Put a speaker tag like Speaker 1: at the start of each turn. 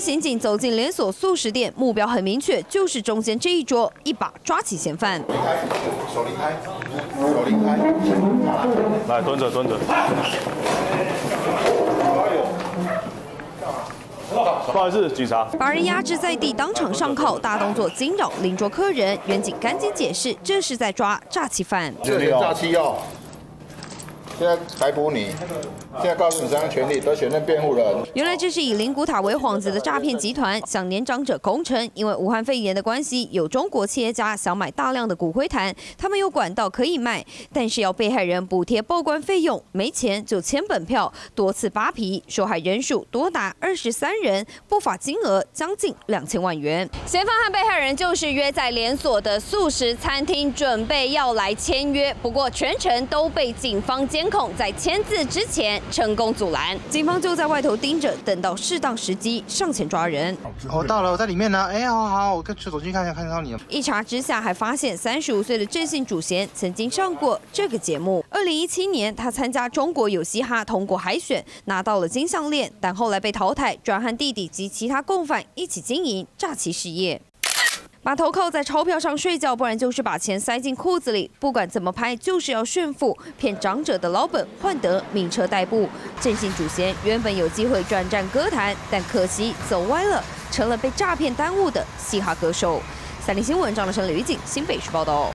Speaker 1: 刑警走进连锁素食店，目标很明确，就是中间这一桌，一把抓起嫌犯。
Speaker 2: 离开，手离开，手离开。
Speaker 3: 来，蹲着，蹲着。不好意思，警察。
Speaker 1: 把人压制在地，当场上铐，大动作惊扰邻桌客人。员警赶紧解释，这是在抓诈欺犯。
Speaker 2: 涉嫌诈欺哦。 现在逮捕你，现在告诉你3项权利，得选任辩护人。
Speaker 1: 原来这是以灵骨塔为幌子的诈骗集团，向年长者工程。因为武汉肺炎的关系，有中国企业家想买大量的骨灰坛，他们有管道可以卖，但是要被害人补贴报关费用，没钱就签本票，多次扒皮，受害人数多达23人，不法金额将近2000万元。嫌犯和被害人就是约在连锁的素食餐厅，准备要来签约，不过全程都被警方监控，在签字之前成功阻拦，警方就在外头盯着，等到适当时机上前抓人。
Speaker 4: 我到了，我在里面呢。哎，好，我走进看一下，看到你了。
Speaker 1: 一查之下，还发现35岁的郑姓主嫌曾经上过这个节目。2017年，他参加中国有嘻哈通过海选，拿到了金项链，但后来被淘汰，转和弟弟及其他共犯一起经营诈欺事业。 把头靠在钞票上睡觉，不然就是把钱塞进裤子里。不管怎么拍，就是要炫富，骗长者的老本，换得名车代步。郑姓主嫌原本有机会转战歌坛，但可惜走歪了，成了被诈骗耽误的嘻哈歌手。3立新闻张德生、吕景新北市报道。